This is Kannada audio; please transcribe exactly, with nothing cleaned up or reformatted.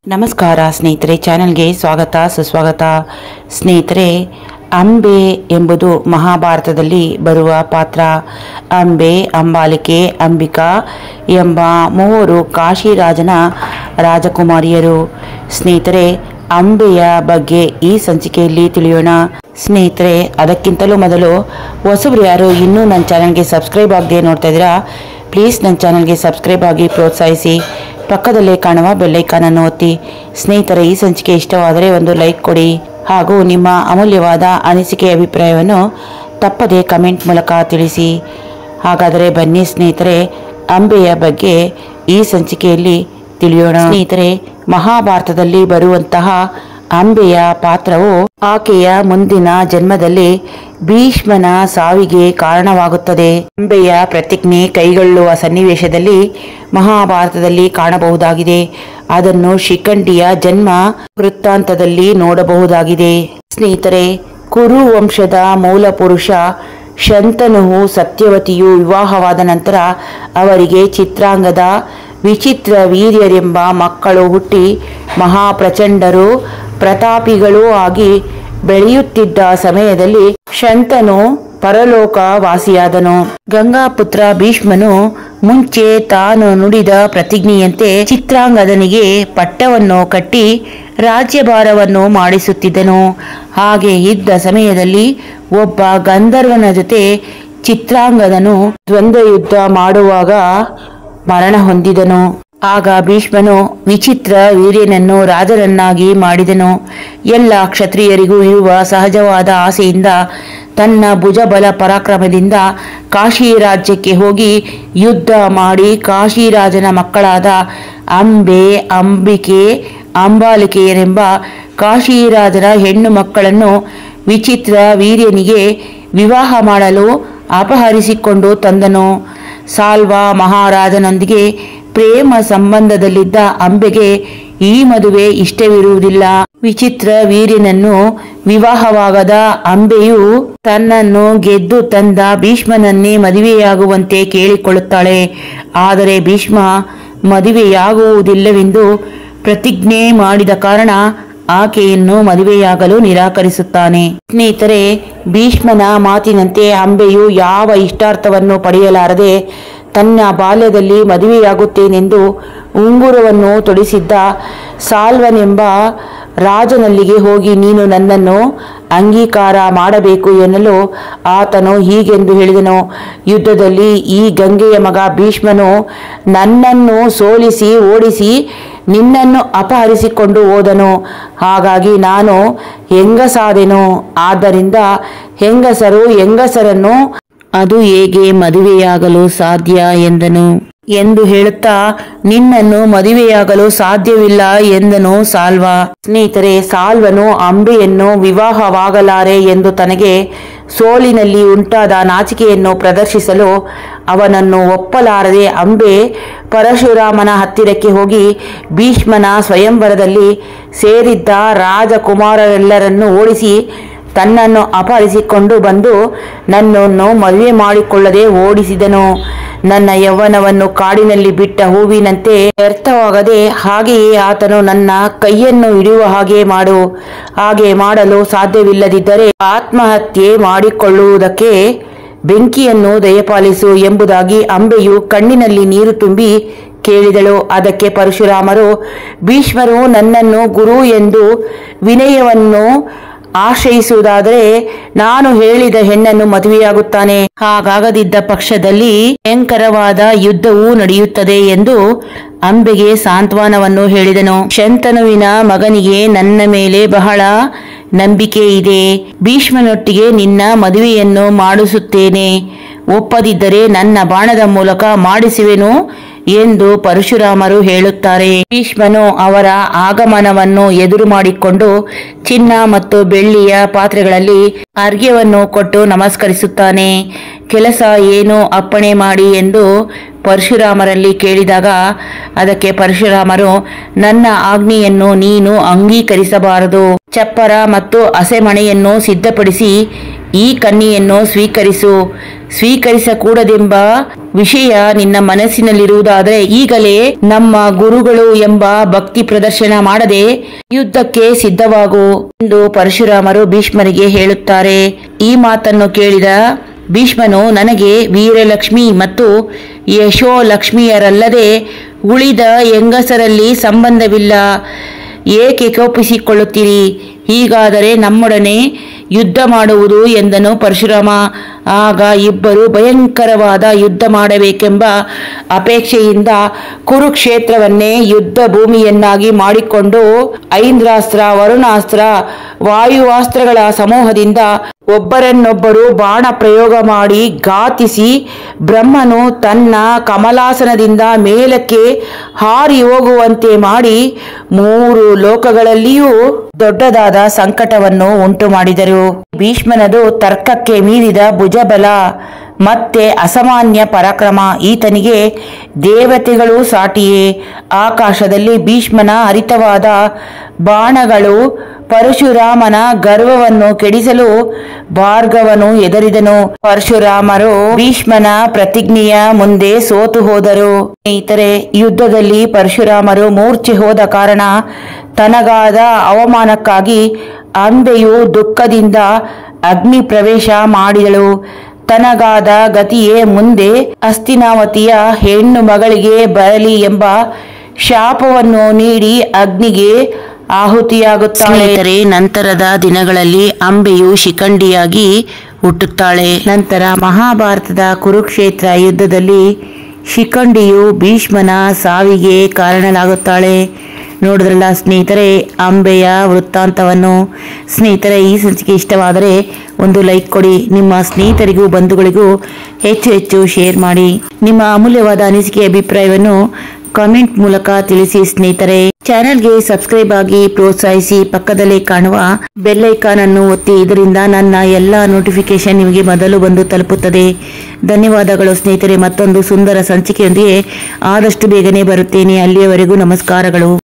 ನಮಸ್ಕಾರ ಸ್ನೇಹಿತರೆ, ಚಾನೆಲ್ಗೆ ಸ್ವಾಗತ ಸುಸ್ವಾಗತ. ಸ್ನೇಹಿತರೆ, ಅಂಬೆ ಎಂಬುದು ಮಹಾಭಾರತದಲ್ಲಿ ಬರುವ ಪಾತ್ರ. ಅಂಬೆ, ಅಂಬಾಲಿಕೆ, ಅಂಬಿಕಾ ಎಂಬ ಮೂವರು ಕಾಶಿರಾಜನ ರಾಜಕುಮಾರಿಯರು. ಸ್ನೇಹಿತರೆ, ಅಂಬೆಯ ಬಗ್ಗೆ ಈ ಸಂಚಿಕೆಯಲ್ಲಿ ತಿಳಿಯೋಣ. ಸ್ನೇಹಿತರೆ, ಅದಕ್ಕಿಂತಲೂ ಮೊದಲು ಹೊಸಬ್ರು ಯಾರು ಇನ್ನೂ ನನ್ನ ಚಾನಲ್ಗೆ ಸಬ್ಸ್ಕ್ರೈಬ್ ಆಗದೆ ನೋಡ್ತಾ ಇದ್ದೀರಾ, ಪ್ಲೀಸ್ ನನ್ನ ಚಾನಲ್ಗೆ ಸಬ್ಸ್ಕ್ರೈಬ್ ಆಗಿ ಪ್ರೋತ್ಸಾಹಿಸಿ. ಪಕ್ಕದಲ್ಲೇ ಕಾಣುವ ಬೆಲ್ಲೈಕಾನನ್ನು ಒತ್ತಿ. ಸ್ನೇಹಿತರೆ, ಈ ಸಂಚಿಕೆ ಇಷ್ಟವಾದರೆ ಒಂದು ಲೈಕ್ ಕೊಡಿ ಹಾಗೂ ನಿಮ್ಮ ಅಮೂಲ್ಯವಾದ ಅನಿಸಿಕೆ ಅಭಿಪ್ರಾಯವನ್ನು ತಪ್ಪದೆ ಕಮೆಂಟ್ ಮೂಲಕ ತಿಳಿಸಿ. ಹಾಗಾದರೆ ಬನ್ನಿ ಸ್ನೇಹಿತರೆ, ಅಂಬೆಯ ಬಗ್ಗೆ ಈ ಸಂಚಿಕೆಯಲ್ಲಿ ತಿಳಿಯೋಣ. ಸ್ನೇಹಿತರೆ, ಮಹಾಭಾರತದಲ್ಲಿ ಬರುವಂತಹ ಅಂಬೆಯ ಪಾತ್ರವು ಆಕೆಯ ಮುಂದಿನ ಜನ್ಮದಲ್ಲಿ ಭೀಷ್ಮನ ಸಾವಿಗೆ ಕಾರಣವಾಗುತ್ತದೆ. ಅಂಬೆಯ ಪ್ರತಿಜ್ಞೆ ಕೈಗೊಳ್ಳುವ ಸನ್ನಿವೇಶದಲ್ಲಿ ಮಹಾಭಾರತದಲ್ಲಿ ಕಾಣಬಹುದಾಗಿದೆ. ಅದನ್ನು ಶಿಖಂಡಿಯ ಜನ್ಮ ವೃತ್ತಾಂತದಲ್ಲಿ ನೋಡಬಹುದಾಗಿದೆ. ಸ್ನೇಹಿತರೆ, ಕುರು ವಂಶದ ಮೂಲ ಪುರುಷ ಶಂತನುವು ಸತ್ಯವತಿಯು ವಿವಾಹವಾದ ನಂತರ ಅವರಿಗೆ ಚಿತ್ರಾಂಗದ, ವಿಚಿತ್ರ ವೀರ್ಯರೆಂಬ ಮಕ್ಕಳು ಹುಟ್ಟಿ ಮಹಾಪ್ರಚಂಡರು, ಪ್ರತಾಪಿಗಳೂ ಆಗಿ ಬೆಳೆಯುತ್ತಿದ್ದ ಸಮಯದಲ್ಲಿ ಶಂತನು ಪರಲೋಕ ವಾಸಿಯಾದನು. ಗಂಗಾಪುತ್ರ ಭೀಷ್ಮನು ಮುಂಚೆ ತಾನು ನುಡಿದ ಪ್ರತಿಜ್ಞೆಯಂತೆ ಚಿತ್ರಾಂಗದನಿಗೆ ಪಟ್ಟವನ್ನು ಕಟ್ಟಿ ರಾಜ್ಯಭಾರವನ್ನು ಮಾಡಿಸುತ್ತಿದ್ದನು. ಹಾಗೆ ಇದ್ದ ಸಮಯದಲ್ಲಿ ಒಬ್ಬ ಗಂಧರ್ವನ ಜೊತೆ ಚಿತ್ರಾಂಗದನು ದ್ವಂದ್ವ ಯುದ್ಧ ಮಾಡುವಾಗ ಮರಣ ಹೊಂದಿದನು. ಆಗ ಭೀಷ್ಮನು ವಿಚಿತ್ರ ವೀರ್ಯನನ್ನು ರಾಜನನ್ನಾಗಿ ಮಾಡಿದನು. ಎಲ್ಲ ಕ್ಷತ್ರಿಯರಿಗೂ ಇರುವ ಸಹಜವಾದ ಆಸೆಯಿಂದ ತನ್ನ ಭುಜಬಲ ಪರಾಕ್ರಮದಿಂದ ಕಾಶಿ ರಾಜ್ಯಕ್ಕೆ ಹೋಗಿ ಯುದ್ಧ ಮಾಡಿ ಕಾಶಿರಾಜನ ಮಕ್ಕಳಾದ ಅಂಬೆ, ಅಂಬಿಕೆ, ಅಂಬಾಲಿಕೆಯರೆಂಬ ಕಾಶಿರಾಜನ ಹೆಣ್ಣು ಮಕ್ಕಳನ್ನು ವಿಚಿತ್ರ ವೀರ್ಯನಿಗೆ ವಿವಾಹ ಮಾಡಲು ಅಪಹರಿಸಿಕೊಂಡು ತಂದನು. ಸಾಲ್ವ ಮಹಾರಾಜನೊಂದಿಗೆ ಪ್ರೇಮ ಸಂಬಂಧದಲ್ಲಿದ್ದ ಅಂಬೆಗೆ ಈ ಮದುವೆ ಇಷ್ಟವಿರುವುದಿಲ್ಲ. ವಿಚಿತ್ರ ವೀರ್ಯನನ್ನು ವಿವಾಹವಾಗದ ಅಂಬೆಯು ತನ್ನನ್ನು ಗೆದ್ದು ತಂದ ಭೀಷ್ಮನನ್ನೇ ಮದುವೆಯಾಗುವಂತೆ ಕೇಳಿಕೊಳ್ಳುತ್ತಾಳೆ. ಆದರೆ ಭೀಷ್ಮ ಮದುವೆಯಾಗುವುದಿಲ್ಲವೆಂದು ಪ್ರತಿಜ್ಞೆ ಮಾಡಿದ ಕಾರಣ ಆಕೆಯನ್ನು ಮದುವೆಯಾಗಲು ನಿರಾಕರಿಸುತ್ತಾನೆ. ಸ್ನೇಹಿತರೆ, ಭೀಷ್ಮನ ಮಾತಿನಂತೆ ಅಂಬೆಯು ಯಾವ ಇಷ್ಟಾರ್ಥವನ್ನು ಪಡೆಯಲಾರದೆ ತನ್ನ ಬಾಲ್ಯದಲ್ಲಿ ಮದುವೆಯಾಗುತ್ತೇನೆಂದು ಉಂಗುರವನ್ನು ತೊಡಿಸಿದ್ದ ಸಾಲ್ವನೆಂಬ ರಾಜನಲ್ಲಿಗೆ ಹೋಗಿ ನೀನು ನನ್ನನ್ನು ಅಂಗೀಕಾರ ಮಾಡಬೇಕು ಎನ್ನಲು ಆತನು ಹೀಗೆಂದು ಹೇಳಿದನು. ಯುದ್ಧದಲ್ಲಿ ಈ ಗಂಗೆಯ ಮಗ ಭೀಷ್ಮನು ನನ್ನನ್ನು ಸೋಲಿಸಿ ಓಡಿಸಿ ನಿನ್ನನ್ನು ಅಪಹರಿಸಿಕೊಂಡು ಹೋದನು. ಹಾಗಾಗಿ ನಾನು ಹೆಂಗಸಾದೆನು. ಆದ್ದರಿಂದ ಹೆಂಗಸರು ಹೆಂಗಸರನ್ನು ಅದು ಹೇಗೆ ಮದುವೆಯಾಗಲು ಸಾಧ್ಯ ಎಂದನು ಎಂದು ಹೇಳುತ್ತಾ ನಿನ್ನನ್ನು ಮದುವೆಯಾಗಲು ಸಾಧ್ಯವಿಲ್ಲ ಎಂದನು ಸಾಲ್ವ. ಸ್ನೇಹಿತರೆ, ಸಾಲ್ವನು ಅಂಬೆಯನ್ನು ವಿವಾಹವಾಗಲಾರೆ ಎಂದು ತನಗೆ ಸೋಲಿನಲ್ಲಿ ಉಂಟಾದ ನಾಚಿಕೆಯನ್ನು ಪ್ರದರ್ಶಿಸಲು ಅವನನ್ನು ಒಪ್ಪಲಾರದೆ ಅಂಬೆ ಪರಶುರಾಮನ ಹತ್ತಿರಕ್ಕೆ ಹೋಗಿ ಭೀಷ್ಮನ ಸ್ವಯಂವರದಲ್ಲಿ ಸೇರಿದ್ದ ರಾಜಕುಮಾರರೆಲ್ಲರನ್ನು ಓಡಿಸಿ ತನ್ನನ್ನು ಅಪಹರಿಸಿಕೊಂಡು ಬಂದು ನನ್ನನ್ನು ಮದುವೆ ಮಾಡಿಕೊಳ್ಳದೆ ಓಡಿಸಿದನು. ನನ್ನ ಯೌವನವನ್ನು ಕಾಡಿನಲ್ಲಿ ಬಿಟ್ಟ ಹೂವಿನಂತೆ ವ್ಯರ್ಥವಾಗದೆ ಹಾಗೆಯೇ ಆತನು ನನ್ನ ಕೈಯನ್ನು ಹಿಡಿಯುವ ಹಾಗೆ ಮಾಡು. ಹಾಗೆ ಮಾಡಲು ಸಾಧ್ಯವಿಲ್ಲದಿದ್ದರೆ ಆತ್ಮಹತ್ಯೆ ಮಾಡಿಕೊಳ್ಳುವುದಕ್ಕೆ ಬೆಂಕಿಯನ್ನು ದಯಪಾಲಿಸು ಎಂಬುದಾಗಿ ಅಂಬೆಯು ಕಣ್ಣಿನಲ್ಲಿ ನೀರು ತುಂಬಿ ಕೇಳಿದಳು. ಅದಕ್ಕೆ ಪರಶುರಾಮರು, ಭೀಷ್ಮರು ನನ್ನನ್ನು ಗುರು ಎಂದು ವಿನಯವನ್ನು ಆಶ್ರಯಿಸುವುದಾದರೆ ನಾನು ಹೇಳಿದ ಹೆಣ್ಣನ್ನು ಮದುವೆಯಾಗುತ್ತಾನೆ. ಹಾಗಾಗದಿದ್ದ ಪಕ್ಷದಲ್ಲಿ ಭಯಂಕರವಾದ ಯುದ್ಧವೂ ನಡೆಯುತ್ತದೆ ಎಂದು ಅಂಬೆಗೆ ಸಾಂತ್ವನವನ್ನು ಹೇಳಿದನು. ಶಂತನುವಿನ ಮಗನಿಗೆ ನನ್ನ ಮೇಲೆ ಬಹಳ ನಂಬಿಕೆ ಇದೆ. ಭೀಷ್ಮನೊಟ್ಟಿಗೆ ನಿನ್ನ ಮದುವೆಯನ್ನು ಮಾಡಿಸುತ್ತೇನೆ. ಒಪ್ಪದಿದ್ದರೆ ನನ್ನ ಬಾಣದ ಮೂಲಕ ಮಾಡಿಸುವೆನು ಎಂದು ಪರಶುರಾಮರು ಹೇಳುತ್ತಾರೆ. ಭೀಷ್ಮನು ಅವರ ಆಗಮನವನ್ನು ಎದುರು ಮಾಡಿಕೊಂಡು ಚಿನ್ನ ಮತ್ತು ಬೆಳ್ಳಿಯ ಪಾತ್ರೆಗಳಲ್ಲಿ ಅರ್ಘ್ಯವನ್ನು ಕೊಟ್ಟು ನಮಸ್ಕರಿಸುತ್ತಾನೆ. ಕೆಲಸ ಏನು ಅಪ್ಪಣೆ ಮಾಡಿ ಎಂದು ಪರಶುರಾಮರಲ್ಲಿ ಕೇಳಿದಾಗ ಅದಕ್ಕೆ ಪರಶುರಾಮರು, ನನ್ನ ಆಜ್ಞೆಯನ್ನು ನೀನು ಅಂಗೀಕರಿಸಬಾರದು. ಚಪ್ಪರ ಮತ್ತು ಹಸೆಮಣೆಯನ್ನು ಸಿದ್ಧಪಡಿಸಿ ಈ ಕನ್ಯೆಯನ್ನು ಸ್ವೀಕರಿಸು. ಸ್ವೀಕರಿಸಕೂಡದೆಂಬ ವಿಷಯ ನಿನ್ನ ಮನಸ್ಸಿನಲ್ಲಿರುವುದಾದರೆ ಈಗಲೇ ನಮ್ಮ ಗುರುಗಳು ಎಂಬ ಭಕ್ತಿ ಪ್ರದರ್ಶನ ಮಾಡದೆ ಯುದ್ಧಕ್ಕೆ ಸಿದ್ಧವಾಗು ಎಂದು ಪರಶುರಾಮರು ಭೀಷ್ಮರಿಗೆ ಹೇಳುತ್ತಾರೆ. ಈ ಮಾತನ್ನು ಕೇಳಿದ ಭೀಷ್ಮನು, ನನಗೆ ವೀರಲಕ್ಷ್ಮಿ ಮತ್ತು ಯಶೋಲಕ್ಷ್ಮಿಯರಲ್ಲದೆ ಉಳಿದ ಹೆಂಗಸರಲ್ಲಿ ಸಂಬಂಧವಿಲ್ಲ. ಏಕೆ ಕೋಪಿಸಿಕೊಳ್ಳುತ್ತೀರಿ? ಹೀಗಾದರೆ ನಮ್ಮೊಡನೆ ಯುದ್ಧ ಮಾಡುವುದು ಎಂದನು ಪರಶುರಾಮ. ಆಗ ಇಬ್ಬರು ಭಯಂಕರವಾದ ಯುದ್ಧ ಮಾಡಬೇಕೆಂಬ ಅಪೇಕ್ಷೆಯಿಂದ ಕುರುಕ್ಷೇತ್ರವನ್ನೇ ಯುದ್ಧ ಭೂಮಿಯನ್ನಾಗಿ ಮಾಡಿಕೊಂಡು ಐಂದ್ರಾಸ್ತ್ರ, ವರುಣಾಸ್ತ್ರ, ವಾಯುವಾಸ್ತ್ರಗಳ ಸಮೂಹದಿಂದ ಒಬ್ಬರನ್ನೊಬ್ಬರು ಬಾಣ ಪ್ರಯೋಗ ಮಾಡಿ ಘಾತಿಸಿ ಬ್ರಹ್ಮನು ತನ್ನ ಕಮಲಾಸನದಿಂದ ಮೇಲಕ್ಕೆ ಹಾರಿ ಹೋಗುವಂತೆ ಮಾಡಿ ಮೂರು ಲೋಕಗಳಲ್ಲಿಯೂ ದೊಡ್ಡದಾದ ಸಂಕಟವನ್ನು ಉಂಟು ಮಾಡಿದರು. ಭೀಷ್ಮನದು ತರ್ಕಕ್ಕೆ ಮೀರಿದ ಭುಜಬಲ ಮತ್ತೆ ಅಸಾಮಾನ್ಯ ಪರಾಕ್ರಮ. ಈತನಿಗೆ ದೇವತೆಗಳು ಸಾಟಿಯೇ. ಆಕಾಶದಲ್ಲಿ ಭೀಷ್ಮನ ಹರಿತವಾದ ಬಾಣಗಳು ಪರಶುರಾಮನ ಗರ್ವವನ್ನು ಕೆಡಿಸಲು ಭಾರ್ಗವನು ಹೆದರಿದನು. ಪರಶುರಾಮರು ಭೀಷ್ಮನ ಪ್ರತಿಜ್ಞೆಯ ಮುಂದೆ ಸೋತು ಹೋದರು. ಸ್ನೇಹಿತರೆ, ಯುದ್ಧದಲ್ಲಿ ಪರಶುರಾಮರು ಮೂರ್ಛೆ ಹೋದ ಕಾರಣ ತನಗಾದ ಅವಮಾನಕ್ಕಾಗಿ ಅಂಬೆಯು ದುಃಖದಿಂದ ಅಗ್ನಿ ಪ್ರವೇಶ ಮಾಡಿದಳು. ತನಗಾದ ಗತಿಯೇ ಮುಂದೆ ಹಸ್ತಿನಾವತಿಯ ಹೆಣ್ಣು ಮಗಳಿಗೆ ಬರಲಿ ಎಂಬ ಶಾಪವನ್ನು ನೀಡಿ ಅಗ್ನಿಗೆ ಆಹುತಿಯಾಗುತ್ತಾಳೆ. ನಂತರದ ದಿನಗಳಲ್ಲಿ ಅಂಬೆಯು ಶಿಖಂಡಿಯಾಗಿ ಹುಟ್ಟುತ್ತಾಳೆ. ನಂತರ ಮಹಾಭಾರತದ ಕುರುಕ್ಷೇತ್ರ ಯುದ್ಧದಲ್ಲಿ ಶಿಖಂಡಿಯು ಭೀಷ್ಮನ ಸಾವಿಗೆ ಕಾರಣಲಾಗುತ್ತಾಳೆ. ನೋಡಿದ್ರಲ್ಲ ಸ್ನೇಹಿತರೆ ಅಂಬೆಯ ವೃತ್ತಾಂತವನ್ನು. ಸ್ನೇಹಿತರೆ, ಈ ಸಂಚಿಕೆ ಇಷ್ಟವಾದರೆ ಒಂದು ಲೈಕ್ ಕೊಡಿ. ನಿಮ್ಮ ಸ್ನೇಹಿತರಿಗೂ ಬಂಧುಗಳಿಗೂ ಹೆಚ್ಚು ಹೆಚ್ಚು ಶೇರ್ ಮಾಡಿ. ನಿಮ್ಮ ಅಮೂಲ್ಯವಾದ ಅನಿಸಿಕೆ ಅಭಿಪ್ರಾಯವನ್ನು ಕಾಮೆಂಟ್ ಮೂಲಕ ತಿಳಿಸಿ. ಸ್ನೇಹಿತರೆ, ಚಾನೆಲ್ಗೆ ಸಬ್ಸ್ಕ್ರೈಬ್ ಆಗಿ ಪ್ರೋತ್ಸಾಹಿಸಿ. ಪಕ್ಕದಲ್ಲೇ ಕಾಣುವ ಬೆಲ್ ಐಕಾನ್ ಅನ್ನು ಒತ್ತಿ. ಇದರಿಂದ ನನ್ನ ಎಲ್ಲ ನೋಟಿಫಿಕೇಶನ್ ನಿಮಗೆ ಮೊದಲು ಬಂದು ತಲುಪುತ್ತದೆ. ಧನ್ಯವಾದಗಳು ಸ್ನೇಹಿತರೆ. ಮತ್ತೊಂದು ಸುಂದರ ಸಂಚಿಕೆಯೊಂದಿಗೆ ಆದಷ್ಟು ಬೇಗನೆ ಬರುತ್ತೇನೆ. ಅಲ್ಲಿಯವರೆಗೂ ನಮಸ್ಕಾರಗಳು.